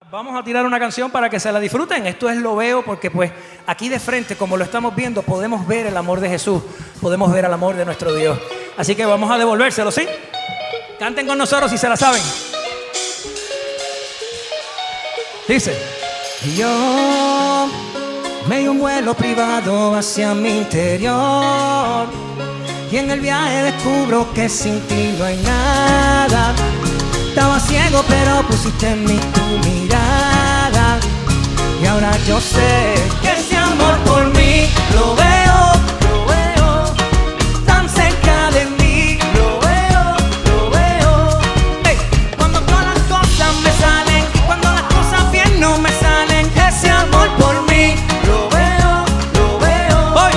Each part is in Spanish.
Vamos a tirar una canción para que se la disfruten. Esto es Lo Veo, porque pues aquí de frente, como lo estamos viendo, podemos ver el amor de Jesús, podemos ver el amor de nuestro Dios. Así que vamos a devolvérselo, ¿sí? Canten con nosotros si se la saben. Dice: yo me di un vuelo privado hacia mi interior, y en el viaje descubro que sin ti no hay nada. Estaba ciego pero pusiste en mí tu mirada, y ahora yo sé que ese amor por mí lo veo tan cerca de mí, lo veo. Hey, cuando todas las cosas me salen, cuando las cosas bien no me salen, ese amor por mí lo veo. Hoy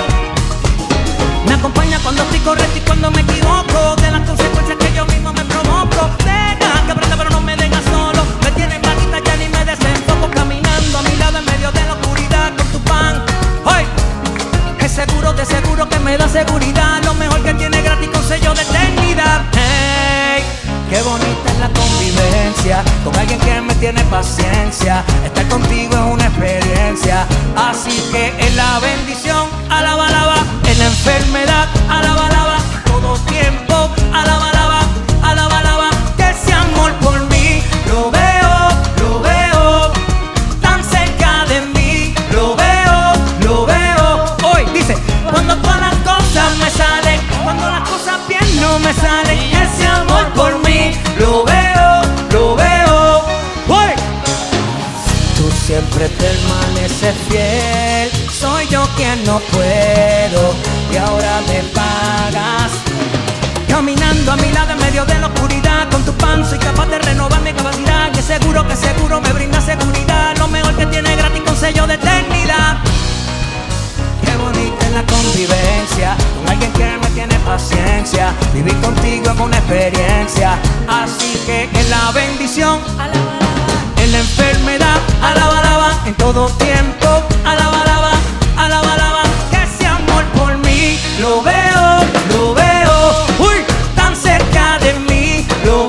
me acompaña cuando estoy correcto y cuando me equivoco, de las consecuencias que yo mismo me provoco. Que aprenda pero no me deja solo, me tienen bajita ya ni me desenfoco, caminando a mi lado en medio de la oscuridad con tu pan. Hoy es seguro, de seguro que me da seguridad, lo mejor que tiene gratis con sello de eternidad. Hey, qué bonita es la convivencia con alguien que me tiene paciencia. Estar contigo es una experiencia, así que en la bendición alaba, alaba, en la enfermedad alaba, alaba, todo tiempo alaba, alaba, alaba, alaba. Ese amor por mí lo veo tan cerca de mí, lo veo. Hoy dice: cuando todas las cosas me salen, cuando las cosas bien no me salen, ese amor por mí lo veo. Hoy tú siempre permaneces fiel, soy yo quien no puedo y ahora me pagas. Caminando a mi lado en medio de la oscuridad con tu pan, soy capaz de renovar mi capacidad. Que seguro me brinda seguridad, lo mejor que tiene gratis con sello de eternidad. Qué bonita es la convivencia con alguien que me tiene paciencia. Vivir contigo es una experiencia, así que en la bendición alaba, alaba, en la enfermedad alaba, alaba, en todo tiempo alaba, alaba, alaba, alaba. Que ese amor por mí lo veo. Uy, tan cerca de mí, lo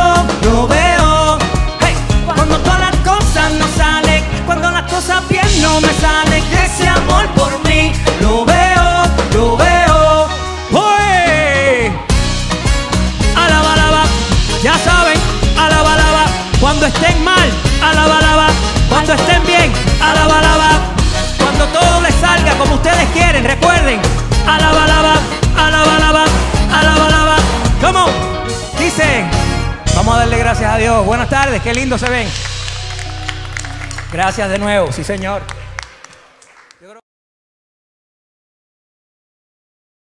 veo. Hey, cuando todas las cosas no salen, cuando las cosas bien no me salen, ese amor por mí lo veo. Uy, alaba, alaba, ya saben, alaba, alaba. Cuando estén mal, alaba, alaba. Cuando estén bien, alaba, alaba. Cuando todo les salga como ustedes quieren, recuerden, alaba, alaba, alaba, alaba, alaba, alaba. ¿Cómo? Dicen, vamos a darle gracias a Dios. Buenas tardes, qué lindo se ven. Gracias de nuevo, sí señor.